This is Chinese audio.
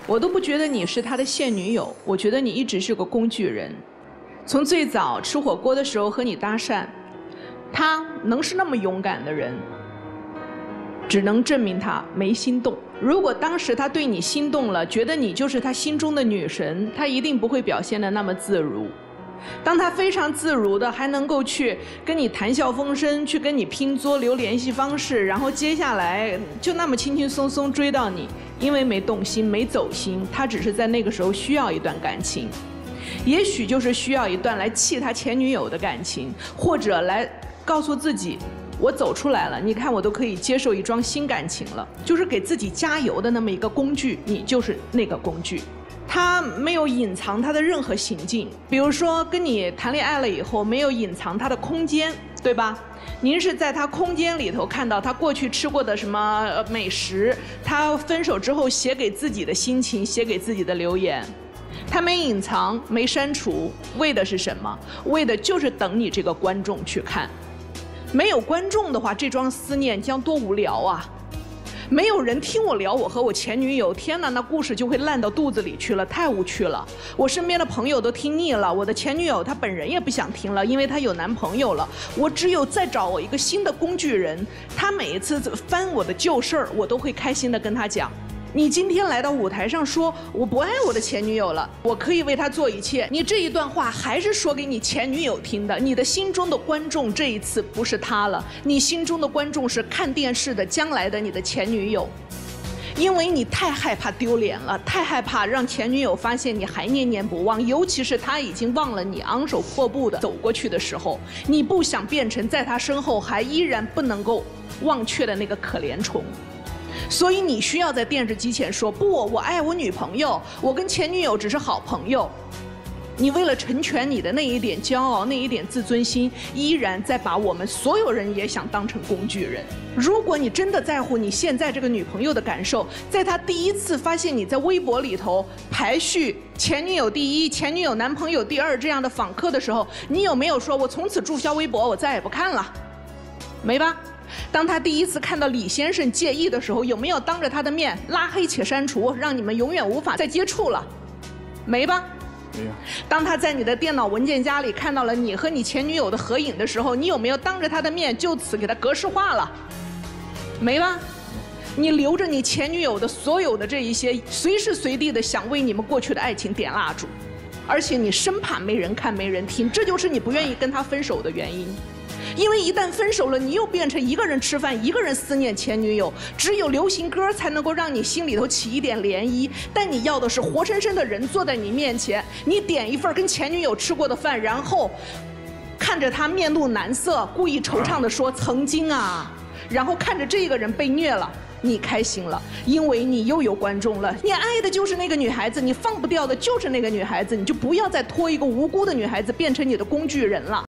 我都不觉得你是他的现女友，我觉得你一直是个工具人。从最早吃火锅的时候和你搭讪，他能是那么勇敢的人，只能证明他没心动。如果当时他对你心动了，觉得你就是他心中的女神，他一定不会表现得那么自如。当他非常自如的还能够去跟你谈笑风生，去跟你拼桌留联系方式，然后接下来就那么轻轻松松追到你，因为没动心没走心，他只是在那个时候需要一段感情，也许就是需要一段来气他前女友的感情，或者来告诉自己我走出来了，你看我都可以接受一桩新感情了，就是给自己加油的那么一个工具，你就是那个工具。他没有隐藏他的任何行径，比如说跟你谈恋爱了以后没有隐藏他的空间，对吧？您是在他空间里头看到他过去吃过的什么美食，他分手之后写给自己的心情，写给自己的留言，他没隐藏没删除，为的是什么？为的就是等你这个观众去看。没有观众的话，这桩思念将多无聊啊！没有人听我聊我和我前女友，天哪，那故事就会烂到肚子里去了，太无趣了。我身边的朋友都听腻了，我的前女友她本人也不想听了，因为她有男朋友了。我只有再找我一个新的工具人，他每一次翻我的旧事儿，我都会开心的跟他讲。你今天来到舞台上说我不爱我的前女友了，我可以为她做一切，你这一段话还是说给你前女友听的，你的心中的观众这一次不是她了，你心中的观众是看电视的将来的你的前女友。因为你太害怕丢脸了，太害怕让前女友发现你还念念不忘，尤其是她已经忘了你，昂首阔步的走过去的时候，你不想变成在她身后还依然不能够忘却的那个可怜虫。所以你需要在电视机前说不，我爱我女朋友，我跟前女友只是好朋友。你为了成全你的那一点骄傲，那一点自尊心，依然在把我们所有人也想当成工具人。如果你真的在乎你现在这个女朋友的感受，在她第一次发现你在微博里头排序前女友第一，前女友男朋友第二这样的访客的时候，你有没有说我从此注销微博，我再也不看了？没吧？当他第一次看到李先生介意的时候，有没有当着他的面拉黑且删除，让你们永远无法再接触了？没吧？没有。当他在你的电脑文件夹里看到了你和你前女友的合影的时候，你有没有当着他的面就此给他格式化了？没吧？你留着你前女友的所有的这一些，随时随地的想为你们过去的爱情点蜡烛，而且你生怕没人看没人听，这就是你不愿意跟他分手的原因。因为一旦分手了，你又变成一个人吃饭，一个人思念前女友，只有流行歌才能够让你心里头起一点涟漪，但你要的是活生生的人坐在你面前，你点一份跟前女友吃过的饭，然后看着他面露难色，故意惆怅地说曾经啊，然后看着这个人被虐了，你开心了，因为你又有观众了。你爱的就是那个女孩子，你放不掉的就是那个女孩子，你就不要再拖一个无辜的女孩子变成你的工具人了。